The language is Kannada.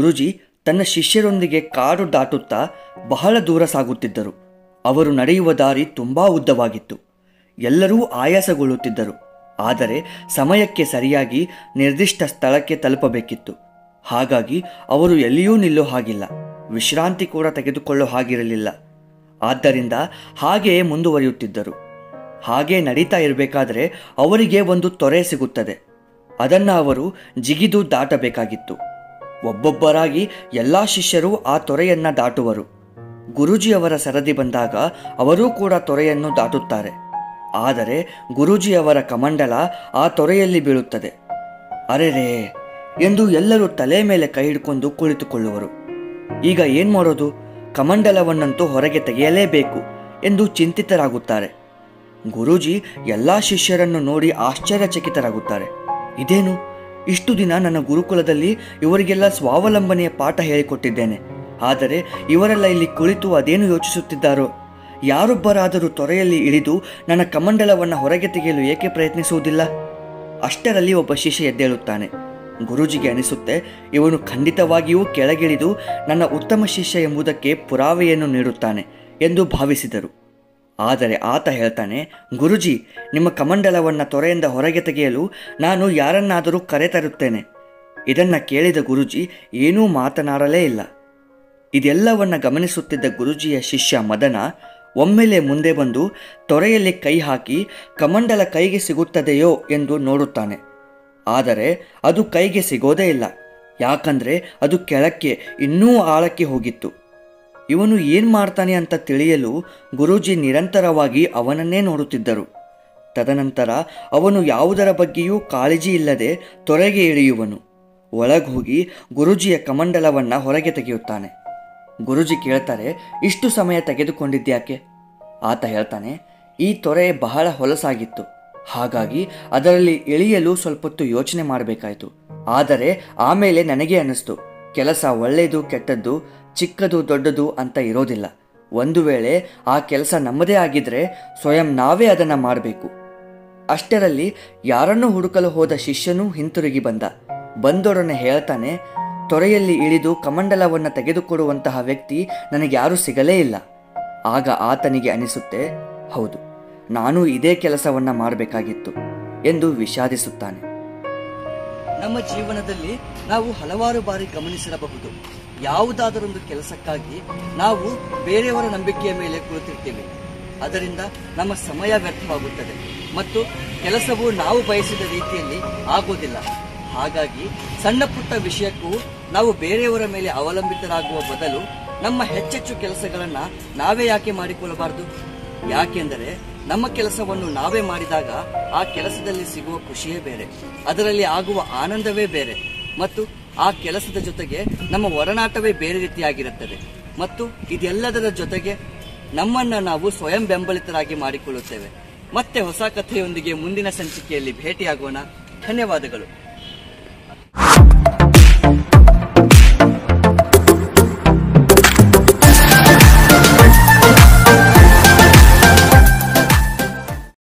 ಗುರೂಜಿ ತನ್ನ ಶಿಷ್ಯರೊಂದಿಗೆ ಕಾಡು ದಾಟುತ್ತಾ ಬಹಳ ದೂರ ಸಾಗುತ್ತಿದ್ದರು. ಅವರು ನಡೆಯುವ ದಾರಿ ತುಂಬಾ ಉದ್ದವಾಗಿತ್ತು. ಎಲ್ಲರೂ ಆಯಾಸಗೊಳ್ಳುತ್ತಿದ್ದರು. ಆದರೆ ಸಮಯಕ್ಕೆ ಸರಿಯಾಗಿ ನಿರ್ದಿಷ್ಟ ಸ್ಥಳಕ್ಕೆ ತಲುಪಬೇಕಿತ್ತು. ಹಾಗಾಗಿ ಅವರು ಎಲ್ಲಿಯೂ ನಿಲ್ಲೋ ಹಾಗಿಲ್ಲ, ವಿಶ್ರಾಂತಿ ಕೂಡ ತೆಗೆದುಕೊಳ್ಳೋ ಹಾಗಿರಲಿಲ್ಲ. ಆದ್ದರಿಂದ ಹಾಗೆಯೇ ಮುಂದುವರಿಯುತ್ತಿದ್ದರು. ಹಾಗೆ ನಡೀತಾ ಇರಬೇಕಾದ್ರೆ ಅವರಿಗೆ ಒಂದು ತೊರೆ ಸಿಗುತ್ತದೆ. ಅದನ್ನು ಅವರು ಜಿಗಿದು ದಾಟಬೇಕಾಗಿತ್ತು. ಒಬ್ಬೊಬ್ಬರಾಗಿ ಎಲ್ಲ ಶಿಷ್ಯರು ಆ ತೊರೆಯನ್ನು ದಾಟುವರು. ಗುರೂಜಿಯವರ ಸರದಿ ಬಂದಾಗ ಅವರೂ ಕೂಡ ತೊರೆಯನ್ನು ದಾಟುತ್ತಾರೆ. ಆದರೆ ಗುರೂಜಿಯವರ ಕಮಂಡಲ ಆ ತೊರೆಯಲ್ಲಿ ಬೀಳುತ್ತದೆ. ಅರೆರೇ ಎಂದು ಎಲ್ಲರೂ ತಲೆ ಮೇಲೆ ಕೈ ಹಿಡ್ಕೊಂಡು ಕುಳಿತುಕೊಳ್ಳುವರು. ಈಗ ಏನು ಮಾಡೋದು? ಕಮಂಡಲವನ್ನಂತೂ ಹೊರಗೆ ತೆಗೆಯಲೇಬೇಕು ಎಂದು ಚಿಂತಿತರಾಗುತ್ತಾರೆ. ಗುರೂಜಿ ಎಲ್ಲ ಶಿಷ್ಯರನ್ನು ನೋಡಿ ಆಶ್ಚರ್ಯಚಕಿತರಾಗುತ್ತಾರೆ. ಇದೇನು, ಇಷ್ಟು ದಿನ ನನ್ನ ಗುರುಕುಲದಲ್ಲಿ ಇವರಿಗೆಲ್ಲ ಸ್ವಾವಲಂಬನೆಯ ಪಾಠ ಹೇಳಿಕೊಟ್ಟಿದ್ದೇನೆ. ಆದರೆ ಇವರೆಲ್ಲ ಇಲ್ಲಿ ಕುಳಿತು ಅದೇನು ಯೋಚಿಸುತ್ತಿದ್ದಾರೋ? ಯಾರೊಬ್ಬರಾದರೂ ತೊರೆಯಲ್ಲಿ ಇಳಿದು ನನ್ನ ಕಮಂಡಲವನ್ನು ಹೊರಗೆ ತೆಗೆಯಲು ಏಕೆ ಪ್ರಯತ್ನಿಸುವುದಿಲ್ಲ? ಅಷ್ಟರಲ್ಲಿ ಒಬ್ಬ ಶಿಷ್ಯ ಎದ್ದೇಳುತ್ತಾನೆ. ಗುರೂಜಿಗೆ ಅನಿಸುತ್ತೆ, ಇವನು ಖಂಡಿತವಾಗಿಯೂ ಕೆಳಗಿಳಿದು ನನ್ನ ಉತ್ತಮ ಶಿಷ್ಯ ಎಂಬುದಕ್ಕೆ ಪುರಾವೆಯನ್ನು ನೀಡುತ್ತಾನೆ ಎಂದು ಭಾವಿಸಿದರು. ಆದರೆ ಆತ ಹೇಳ್ತಾನೆ, ಗುರೂಜಿ, ನಿಮ್ಮ ಕಮಂಡಲವನ್ನು ತೊರೆಯಿಂದ ಹೊರಗೆ ತೆಗೆಯಲು ನಾನು ಯಾರನ್ನಾದರೂ ಕರೆತರುತ್ತೇನೆ. ಇದನ್ನು ಕೇಳಿದ ಗುರೂಜಿ ಏನೂ ಮಾತನಾಡಲೇ ಇಲ್ಲ. ಇದೆಲ್ಲವನ್ನು ಗಮನಿಸುತ್ತಿದ್ದ ಗುರೂಜಿಯ ಶಿಷ್ಯ ಮದನ ಒಮ್ಮೆಲೆ ಮುಂದೆ ಬಂದು ತೊರೆಯಲ್ಲಿ ಕೈ ಹಾಕಿ ಕಮಂಡಲ ಕೈಗೆ ಸಿಗುತ್ತದೆಯೋ ಎಂದು ನೋಡುತ್ತಾನೆ. ಆದರೆ ಅದು ಕೈಗೆ ಸಿಗೋದೇ ಇಲ್ಲ. ಯಾಕಂದರೆ ಅದು ಕೆಳಕ್ಕೆ ಇನ್ನೂ ಆಳಕ್ಕೆ ಹೋಗಿತ್ತು. ಇವನು ಏನು ಮಾಡ್ತಾನೆ ಅಂತ ತಿಳಿಯಲು ಗುರೂಜಿ ನಿರಂತರವಾಗಿ ಅವನನ್ನೇ ನೋಡುತ್ತಿದ್ದರು. ತದನಂತರ ಅವನು ಯಾವುದರ ಬಗ್ಗೆಯೂ ಕಾಳಜಿ ಇಲ್ಲದೆ ತೊರೆಗೆ ಇಳಿಯುವನು. ಒಳಗೋಗಿ ಗುರೂಜಿಯ ಕಮಂಡಲವನ್ನು ಹೊರಗೆ ತೆಗೆಯುತ್ತಾನೆ. ಗುರೂಜಿ ಕೇಳ್ತಾರೆ, ಇಷ್ಟು ಸಮಯ ತೆಗೆದುಕೊಂಡಿದ್ಯಾಕೆ? ಆತ ಹೇಳ್ತಾನೆ, ಈ ತೊರೆ ಬಹಳ ಹೊಲಸಾಗಿತ್ತು. ಹಾಗಾಗಿ ಅದರಲ್ಲಿ ಇಳಿಯಲು ಸ್ವಲ್ಪ ಹೊತ್ತು ಯೋಚನೆ ಮಾಡಬೇಕಾಯಿತು. ಆದರೆ ಆಮೇಲೆ ನನಗೆ ಅನ್ನಿಸ್ತು, ಕೆಲಸ ಒಳ್ಳೆಯದು ಕೆಟ್ಟದ್ದು, ಚಿಕ್ಕದು ದೊಡ್ಡದು ಅಂತ ಇರೋದಿಲ್ಲ. ಒಂದು ವೇಳೆ ಆ ಕೆಲಸ ನಮ್ಮದೇ ಆಗಿದ್ರೆ ಸ್ವಯಂ ನಾವೇ ಅದನ್ನು ಮಾಡಬೇಕು. ಅಷ್ಟರಲ್ಲಿ ಯಾರನ್ನು ಹುಡುಕಲು ಹೋದ ಶಿಷ್ಯನೂ ಹಿಂತಿರುಗಿ ಬಂದೊಡನೆ ಹೇಳ್ತಾನೆ, ತೊರೆಯಲ್ಲಿ ಇಳಿದು ಕಮಂಡಲವನ್ನು ತೆಗೆದುಕೊಡುವಂತಹ ವ್ಯಕ್ತಿ ನನಗ್ಯಾರೂ ಸಿಗಲೇ ಇಲ್ಲ. ಆಗ ಆತನಿಗೆ ಅನಿಸುತ್ತೆ, ಹೌದು, ನಾನು ಇದೇ ಕೆಲಸವನ್ನು ಮಾಡಬೇಕಾಗಿತ್ತು ಎಂದು ವಿಷಾದಿಸುತ್ತಾನೆ. ನಮ್ಮ ಜೀವನದಲ್ಲಿ ನಾವು ಹಲವಾರು ಬಾರಿ ಗಮನಿಸಿರಬಹುದು, ಯಾವುದಾದರೊಂದು ಕೆಲಸಕ್ಕಾಗಿ ನಾವು ಬೇರೆಯವರ ನಂಬಿಕೆಯ ಮೇಲೆ ಕುಳಿತಿರ್ತೀವಿ. ಅದರಿಂದ ನಮ್ಮ ಸಮಯ ವ್ಯರ್ಥವಾಗುತ್ತದೆ ಮತ್ತು ಕೆಲಸವು ನಾವು ಬಯಸಿದ ರೀತಿಯಲ್ಲಿ ಆಗೋದಿಲ್ಲ. ಹಾಗಾಗಿ ಸಣ್ಣ ಪುಟ್ಟ ವಿಷಯಕ್ಕೂ ನಾವು ಬೇರೆಯವರ ಮೇಲೆ ಅವಲಂಬಿತರಾಗುವ ಬದಲು ನಮ್ಮ ಹೆಚ್ಚೆಚ್ಚು ಕೆಲಸಗಳನ್ನು ನಾವೇ ಯಾಕೆ ಮಾಡಿಕೊಳ್ಳಬಾರದು? ಯಾಕೆಂದರೆ ನಮ್ಮ ಕೆಲಸವನ್ನು ನಾವೇ ಮಾಡಿದಾಗ ಆ ಕೆಲಸದಲ್ಲಿ ಸಿಗುವ ಖುಷಿಯೇ ಬೇರೆ, ಅದರಲ್ಲಿ ಆಗುವ ಆನಂದವೇ ಬೇರೆ ಮತ್ತು ಆ ಕೆಲಸದ ಜೊತೆಗೆ ನಮ್ಮ ಒಡನಾಟವೇ ಬೇರೆ ರೀತಿಯಾಗಿರುತ್ತದೆ. ಮತ್ತು ಇದೆಲ್ಲದರ ಜೊತೆಗೆ ನಮ್ಮನ್ನ ನಾವು ಸ್ವಯಂ ಬೆಂಬಲಿತರಾಗಿ ಮಾಡಿಕೊಳ್ಳುತ್ತೇವೆ. ಮತ್ತೆ ಹೊಸ ಕಥೆಯೊಂದಿಗೆ ಮುಂದಿನ ಸಂಚಿಕೆಯಲ್ಲಿ ಭೇಟಿಯಾಗೋಣ. ಧನ್ಯವಾದಗಳು.